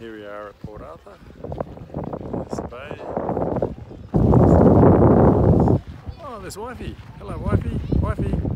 Here we are at Port Arthur, this bay. Oh, there's Wifey. Hello, Wifey. Wifey.